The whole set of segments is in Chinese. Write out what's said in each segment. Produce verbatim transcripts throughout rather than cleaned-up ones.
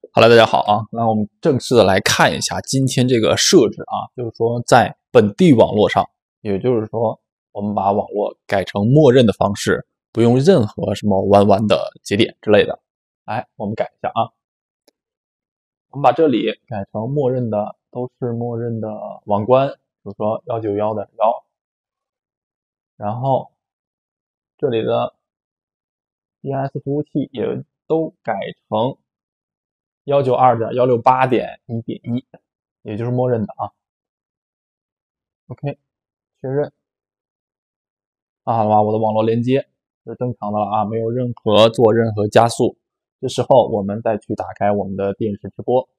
Hello， 大家好啊！那我们正式的来看一下今天这个设置啊，就是说在本地网络上，也就是说我们把网络改成默认的方式，不用任何什么弯弯的节点之类的。来，我们改一下啊，我们把这里改成默认的，都是默认的网关，比如说 一九一点一， 然后这里的 D N S 服务器也都改成一九二点一六八点一点一， 也就是默认的啊。OK， 确认啊，好吧，我的网络连接是正常的了啊，没有任何做任何加速。这时候我们再去打开我们的电视直播，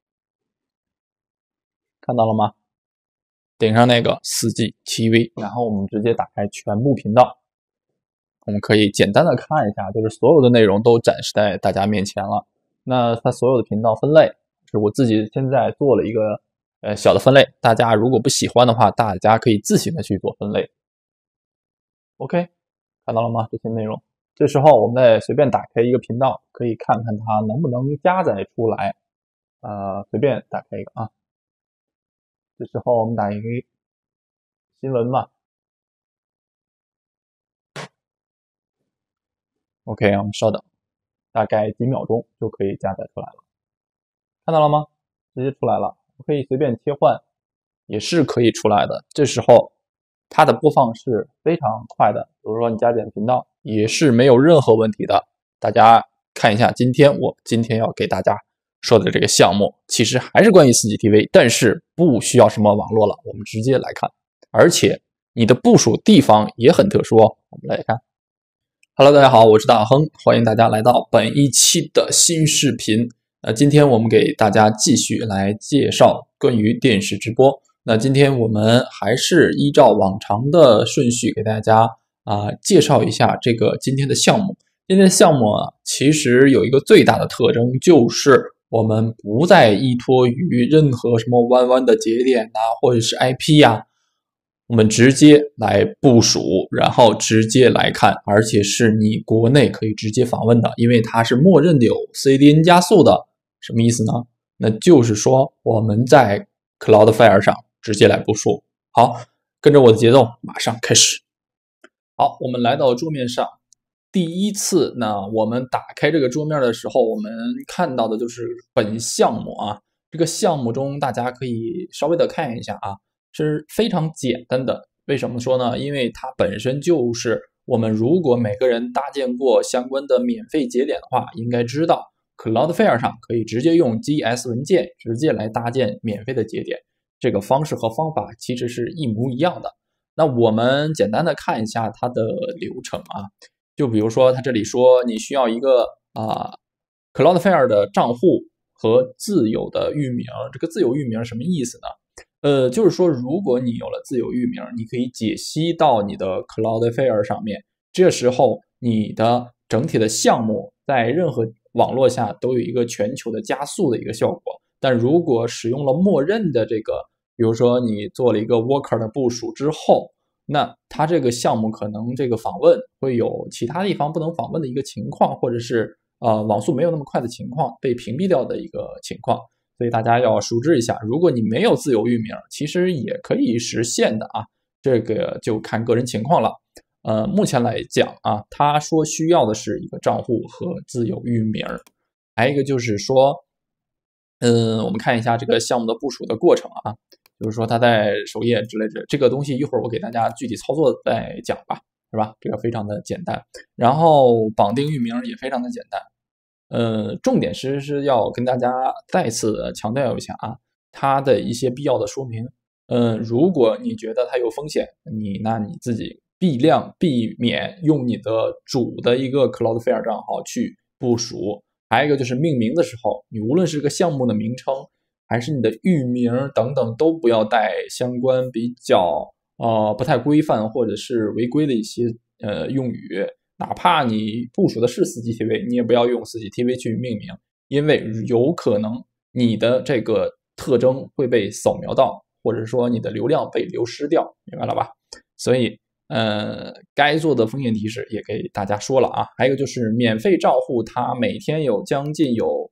看到了吗？点上那个 四 G T V， 然后我们直接打开全部频道，我们可以简单的看一下，就是所有的内容都展示在大家面前了。那它所有的频道分类是我自己现在做了一个呃小的分类，大家如果不喜欢的话，大家可以自行的去做分类。OK， 看到了吗？这些内容。这时候我们再随便打开一个频道，可以看看它能不能加载出来。呃，随便打开一个啊。这时候我们打一个新闻吧。OK， 我们稍等，大概几秒钟就可以加载出来了。看到了吗？直接出来了，可以随便切换，也是可以出来的。这时候它的播放是非常快的，比如说你加减频道也是没有任何问题的。大家看一下，今天我今天要给大家说的这个项目，其实还是关于 四 G T V， 但是不需要什么网络了，我们直接来看。而且你的部署地方也很特殊哦，我们来看。Hello， 大家好，我是大亨，欢迎大家来到本一期的新视频。呃，今天我们给大家继续来介绍关于电视直播。那今天我们还是依照往常的顺序给大家啊、呃、介绍一下这个今天的项目。今天的项目啊，其实有一个最大的特征，就是我们不再依托于任何什么弯弯的节点啊，或者是 I P 呀、啊。我们直接来部署，然后直接来看，而且是你国内可以直接访问的，因为它是默认的有 C D N 加速的。什么意思呢？那就是说我们在 Cloudflare 上直接来部署。好，跟着我的节奏，马上开始。好，我们来到桌面上，第一次呢，我们打开这个桌面的时候，我们看到的就是本项目啊。这个项目中，大家可以稍微的看一下啊。是非常简单的，为什么说呢？因为它本身就是我们如果每个人搭建过相关的免费节点的话，应该知道 Cloudflare 上可以直接用 G S 文件直接来搭建免费的节点，这个方式和方法其实是一模一样的。那我们简单的看一下它的流程啊，就比如说它这里说你需要一个啊 Cloudflare 的账户和自有的域名，这个自有域名什么意思呢？呃，就是说，如果你有了自有域名，你可以解析到你的 Cloudflare 上面，这时候你的整体的项目在任何网络下都有一个全球的加速的一个效果。但如果使用了默认的这个，比如说你做了一个 Worker 的部署之后，那它这个项目可能这个访问会有其他地方不能访问的一个情况，或者是呃网速没有那么快的情况，被屏蔽掉的一个情况。所以大家要熟知一下，如果你没有自有域名，其实也可以实现的啊，这个就看个人情况了。呃，目前来讲啊，他说需要的是一个账户和自有域名，还有一个就是说，嗯，我们看一下这个项目的部署的过程啊，就是说它在首页之类的这个东西，一会儿我给大家具体操作再讲吧，是吧？这个非常的简单，然后绑定域名也非常的简单。呃，重点其实是要跟大家再次强调一下啊，它的一些必要的说明。呃，如果你觉得它有风险，你那你自己尽量避免用你的主的一个 Cloudflare 账号去部署。还有一个就是命名的时候，你无论是个项目的名称，还是你的域名等等，都不要带相关比较呃不太规范或者是违规的一些呃用语。哪怕你部署的是 四 G T V， 你也不要用 四 G T V 去命名，因为有可能你的这个特征会被扫描到，或者说你的流量被流失掉，明白了吧？所以，呃，该做的风险提示也给大家说了啊。还有就是免费账户，它每天有将近有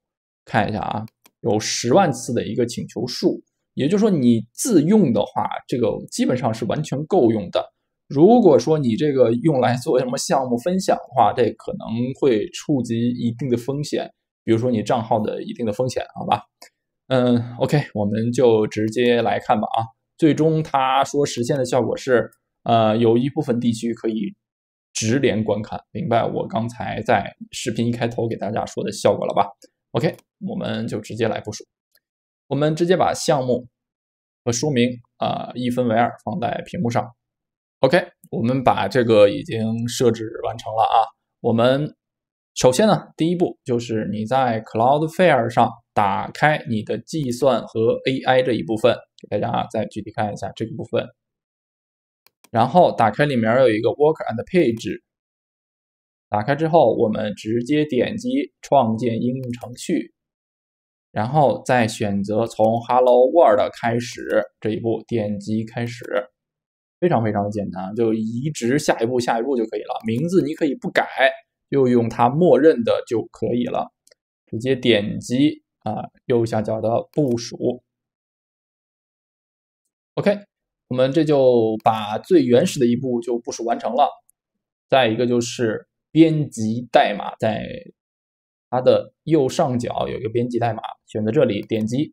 看一下啊，有十万次的一个请求数，也就是说你自用的话，这个基本上是完全够用的。如果说你这个用来做什么项目分享的话，这可能会触及一定的风险，比如说你账号的一定的风险，好吧？嗯 ，OK， 我们就直接来看吧啊。最终他说实现的效果是，呃，有一部分地区可以直连观看，明白我刚才在视频一开头给大家说的效果了吧 ？OK， 我们就直接来部署，我们直接把项目和说明啊、呃、一分为二放在屏幕上。OK， 我们把这个已经设置完成了啊。我们首先呢，第一步就是你在 Cloudflare 上打开你的计算和 A I 这一部分，给大家再具体看一下这个部分。然后打开里面有一个 Worker and Page， 打开之后，我们直接点击创建应用程序，然后再选择从 Hello World 开始这一步，点击开始。非常非常的简单，就移植下一步下一步就可以了。名字你可以不改，就用它默认的就可以了。直接点击啊、呃、右下角的部署。OK， 我们这就把最原始的一步就部署完成了。再一个就是编辑代码，在它的右上角有一个编辑代码，选择这里点击。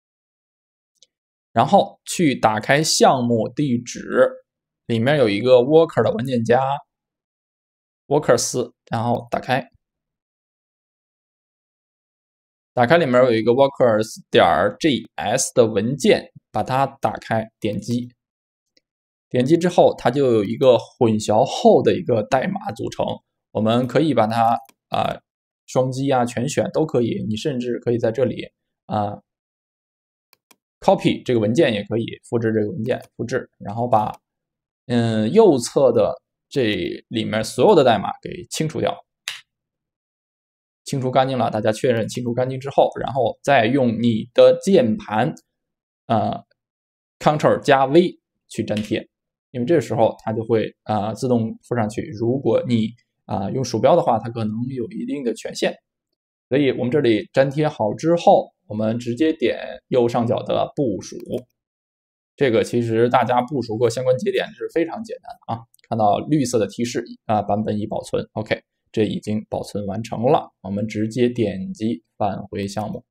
然后去打开项目地址，里面有一个 worker 的文件夹 workers， 然后打开，打开里面有一个 workers 点 js 的文件，把它打开，点击，点击之后它就有一个混淆后的一个代码组成，我们可以把它啊、呃、双击啊全选都可以，你甚至可以在这里啊。呃copy 这个文件也可以复制这个文件，复制，然后把嗯右侧的这里面所有的代码给清除掉，清除干净了，大家确认清除干净之后，然后再用你的键盘呃 Ctrl 加 V 去粘贴，因为这时候它就会啊、呃、自动附上去。如果你啊、呃、用鼠标的话，它可能有一定的权限，所以我们这里粘贴好之后。我们直接点右上角的部署，这个其实大家部署过相关节点是非常简单的啊。看到绿色的提示啊，版本已保存 ，OK， 这已经保存完成了。我们直接点击返回项目。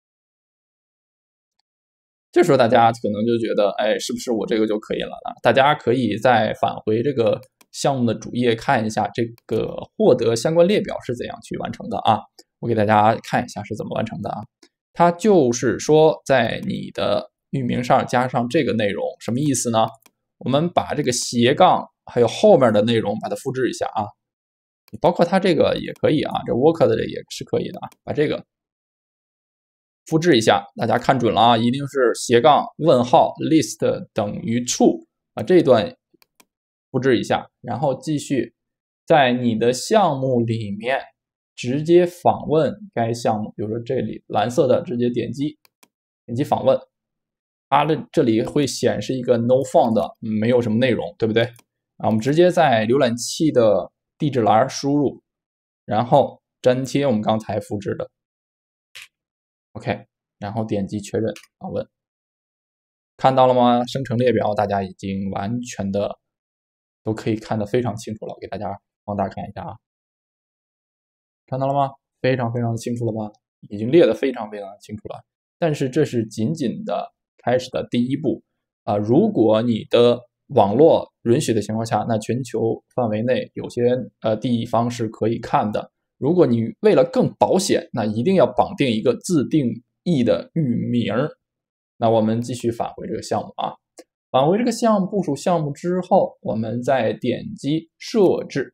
这时候大家可能就觉得，哎，是不是我这个就可以了呢？大家可以再返回这个项目的主页看一下这个获得相关列表是怎样去完成的啊。我给大家看一下是怎么完成的啊。它就是说，在你的域名上加上这个内容，什么意思呢？我们把这个斜杠还有后面的内容把它复制一下啊，包括它这个也可以啊，这 worker 的也是可以的啊，把这个复制一下，大家看准了啊，一定是斜杠问号 list 等于 true 啊，这一段复制一下，然后继续在你的项目里面。直接访问该项目，比如说这里蓝色的直接点击，点击访问，它的这里会显示一个 no found， 没有什么内容，对不对？啊，我们直接在浏览器的地址栏输入，然后粘贴我们刚才复制的 ，OK， 然后点击确认访问，看到了吗？生成列表大家已经完全的都可以看得非常清楚了，我给大家放大看一下啊。看到了吗？非常非常清楚了吧？已经列得非常非常清楚了。但是这是仅仅的开始的第一步啊、呃！如果你的网络允许的情况下，那全球范围内有些呃地方是可以看的。如果你为了更保险，那一定要绑定一个自定义的域名。那我们继续返回这个项目啊，返回这个项目部署项目之后，我们再点击设置。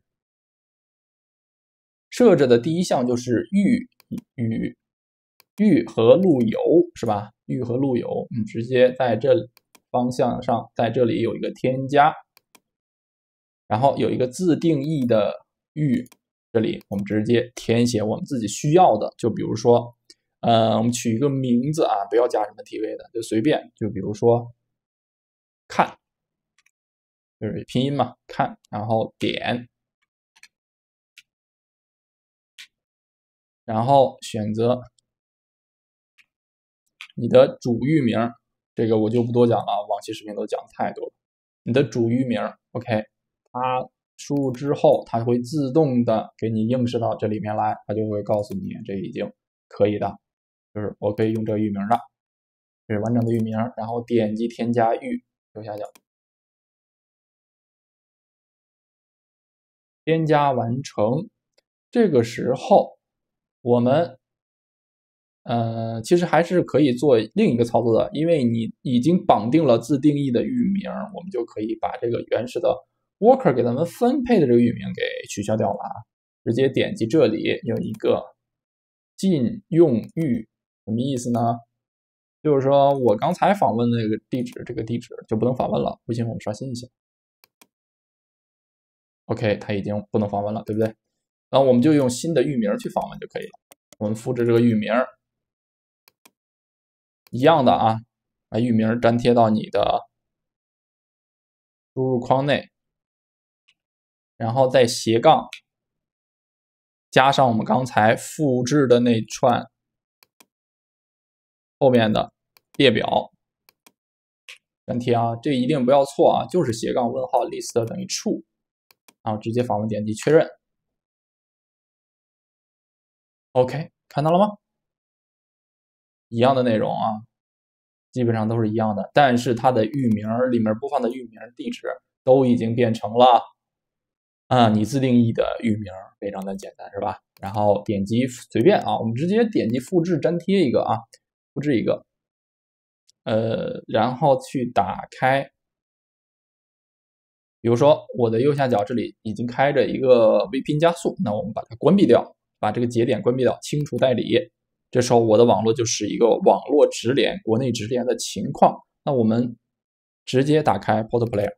设置的第一项就是域与域和路由是吧？域和路由，嗯，直接在这方向上，在这里有一个添加，然后有一个自定义的域，这里我们直接填写我们自己需要的，就比如说，呃，我们取一个名字啊，不要加什么 T V 的，就随便，就比如说看，就是拼音嘛，看，然后点。然后选择你的主域名，这个我就不多讲了，往期视频都讲太多了。你的主域名 ，OK， 它输入之后，它会自动的给你映射到这里面来，它就会告诉你这已经可以的，就是我可以用这个域名的，这是完整的域名，然后点击添加域，右下角。添加完成，这个时候我们呃其实还是可以做另一个操作的，因为你已经绑定了自定义的域名，我们就可以把这个原始的 worker 给他们分配的这个域名给取消掉了啊，直接点击这里有一个禁用域，什么意思呢？就是说我刚才访问的那个地址，这个地址就不能访问了，不行，我们刷新一下。OK， 它已经不能访问了，对不对？然后我们就用新的域名去访问就可以了。我们复制这个域名，一样的啊，把域名粘贴到你的输入框内，然后再斜杠加上我们刚才复制的那串后面的列表，粘贴啊，这一定不要错啊，就是斜杠问号 list 等于 true， 然后直接访问点击确认。OK， 看到了吗？一样的内容啊，基本上都是一样的，但是它的域名里面播放的域名地址都已经变成了啊你自定义的域名，非常的简单是吧？然后点击随便啊，我们直接点击复制粘贴一个啊，复制一个，呃，然后去打开，比如说我的右下角这里已经开着一个 V P N 加速，那我们把它关闭掉，把这个节点关闭掉，清除代理。这时候我的网络就是一个网络直连，国内直连的情况。那我们直接打开 Port Player，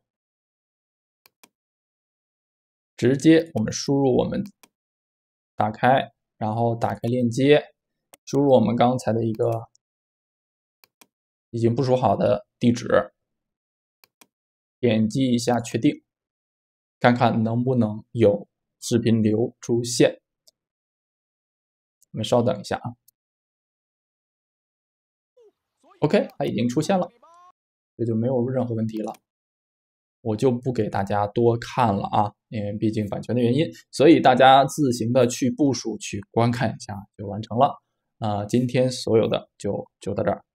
直接我们输入我们打开，然后打开链接，输入我们刚才的一个已经部署好的地址，点击一下确定，看看能不能有视频流出现。我们稍等一下啊。OK， 它已经出现了，这就没有任何问题了。我就不给大家多看了啊，因为毕竟版权的原因，所以大家自行的去部署、去观看一下就完成了。啊、呃，今天所有的就就到这儿。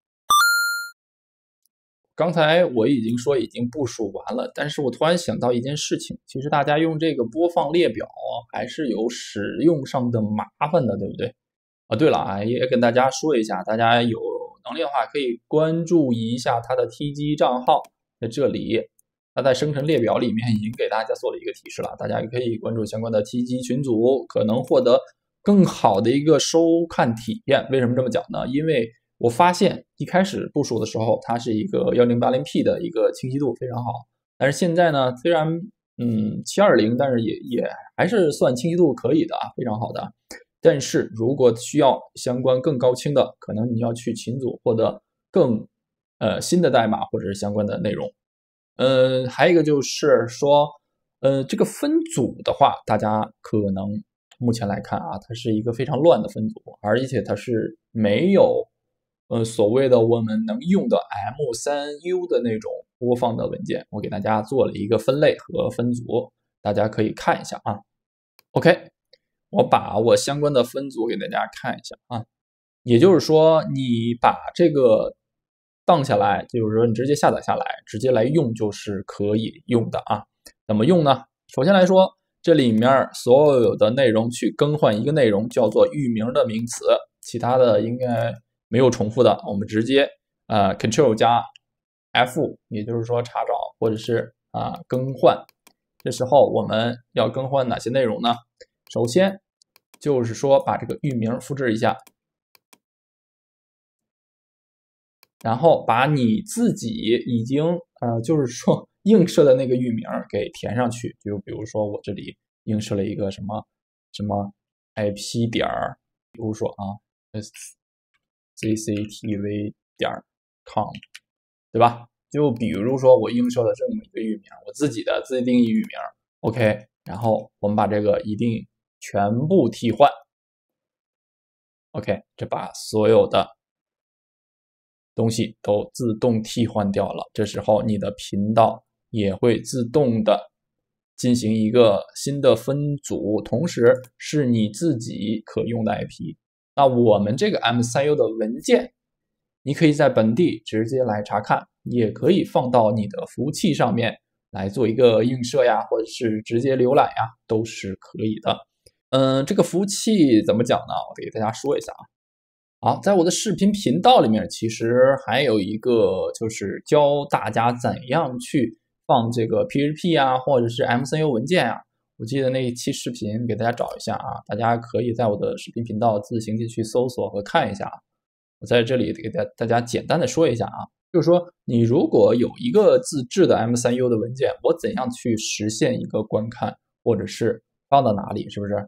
刚才我已经说已经部署完了，但是我突然想到一件事情，其实大家用这个播放列表还是有使用上的麻烦的，对不对？啊，对了啊，也跟大家说一下，大家有能力的话可以关注一下他的 T G 账号，在这里，他在生成列表里面已经给大家做了一个提示了，大家也可以关注相关的 T G 群组，可能获得更好的一个收看体验。为什么这么讲呢？因为我发现一开始部署的时候，它是一个 一零八零 P 的一个清晰度非常好，但是现在呢，虽然嗯七二零，但是也也还是算清晰度可以的啊，非常好的。但是如果需要相关更高清的，可能你要去群组获得更呃新的代码或者是相关的内容。呃，还有一个就是说，呃，这个分组的话，大家可能目前来看啊，它是一个非常乱的分组，而且它是没有呃所谓的我们能用的 M 三 U 的那种播放的文件。我给大家做了一个分类和分组，大家可以看一下啊。OK。我把我相关的分组给大家看一下啊，也就是说，你把这个荡下来，就是说你直接下载下来，直接来用就是可以用的啊。怎么用呢？首先来说，这里面所有的内容去更换一个内容叫做域名的名词，其他的应该没有重复的，我们直接呃 Control 加 F， 也就是说查找或者是啊、呃、更换。这时候我们要更换哪些内容呢？首先就是说把这个域名复制一下，然后把你自己已经呃就是说映射的那个域名给填上去，就比如说我这里映射了一个什么什么 I P 点儿，比如说啊 C C T V 点 com， 对吧？就比如说我映射了这么一个域名，我自己的自定义域名 ，OK， 然后我们把这个一定全部替换 ，OK， 这把所有的东西都自动替换掉了，这时候你的频道也会自动的进行一个新的分组，同时是你自己可用的 I P。那我们这个 M 三 U 的文件，你可以在本地直接来查看，也可以放到你的服务器上面来做一个映射呀，或者是直接浏览呀，都是可以的。嗯，这个服务器怎么讲呢？我给大家说一下啊。好，在我的视频频道里面，其实还有一个就是教大家怎样去放这个 P H P 啊，或者是 M 三 U 文件啊。我记得那一期视频给大家找一下啊，大家可以在我的视频频道自行进去搜索和看一下。我在这里给大大家简单的说一下啊，就是说你如果有一个自制的 M 三 U 的文件，我怎样去实现一个观看，或者是放到哪里，是不是？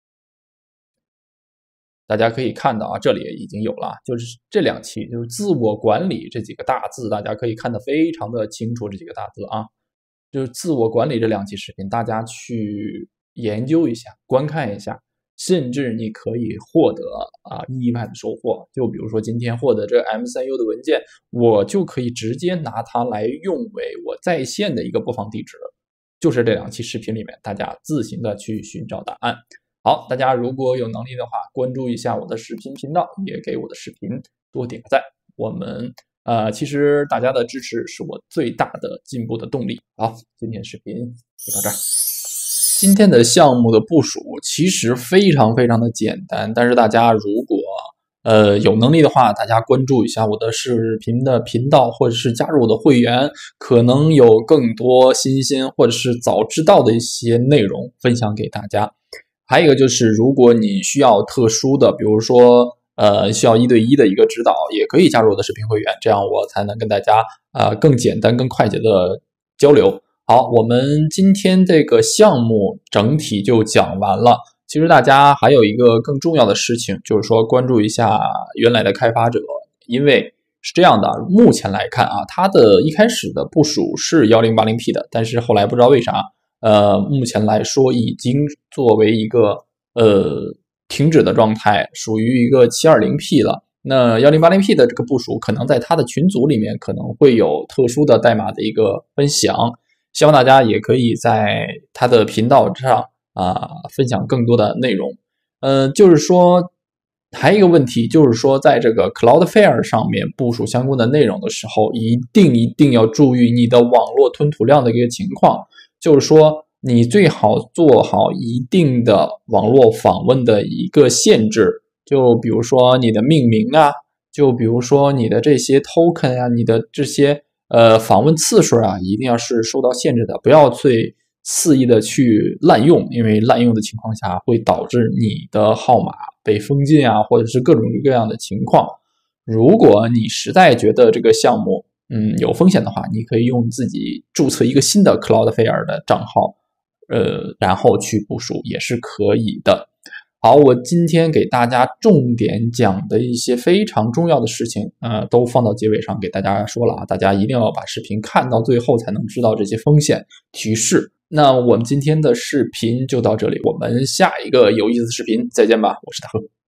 大家可以看到啊，这里已经有了，就是这两期就是自我管理这几个大字，大家可以看得非常的清楚，这几个大字啊。就是自我管理这两期视频，大家去研究一下，观看一下，甚至你可以获得啊意外的收获。就比如说今天获得这个 M 三 U 的文件，我就可以直接拿它来用为我在线的一个播放地址。就是这两期视频里面，大家自行的去寻找答案。好，大家如果有能力的话，关注一下我的视频频道，也给我的视频多点个赞。我们呃，其实大家的支持是我最大的进步的动力。好，今天视频就到这儿。今天的项目的部署其实非常非常的简单，但是大家如果呃有能力的话，大家关注一下我的视频的频道，或者是加入我的会员，可能有更多新鲜或者是早知道的一些内容分享给大家。还有一个就是，如果你需要特殊的，比如说呃需要一对一的一个指导，也可以加入我的视频会员，这样我才能跟大家呃更简单、更快捷的交流。好，我们今天这个项目整体就讲完了。其实大家还有一个更重要的事情，就是说关注一下原来的开发者，因为是这样的，目前来看啊，它的一开始的部署是 一零八零 P 的，但是后来不知道为啥。呃，目前来说已经作为一个呃停止的状态，属于一个 七二零 P 了。那 一零八零 P 的这个部署，可能在它的群组里面可能会有特殊的代码的一个分享，希望大家也可以在它的频道上啊、呃、分享更多的内容。呃，就是说还有一个问题，就是说在这个 Cloudflare 上面部署相关的内容的时候，一定一定要注意你的网络吞吐量的一个情况。就是说，你最好做好一定的网络访问的一个限制，就比如说你的命名啊，就比如说你的这些 token 啊，你的这些呃访问次数啊，一定要是受到限制的，不要去肆意的去滥用，因为滥用的情况下会导致你的号码被封禁啊，或者是各种各样的情况。如果你实在觉得这个项目嗯，有风险的话，你可以用自己注册一个新的 Cloudflare 的账号，呃，然后去部署也是可以的。好，我今天给大家重点讲的一些非常重要的事情，呃，都放到结尾上给大家说了啊，大家一定要把视频看到最后才能知道这些风险提示。那我们今天的视频就到这里，我们下一个有意思的视频再见吧，我是大贺。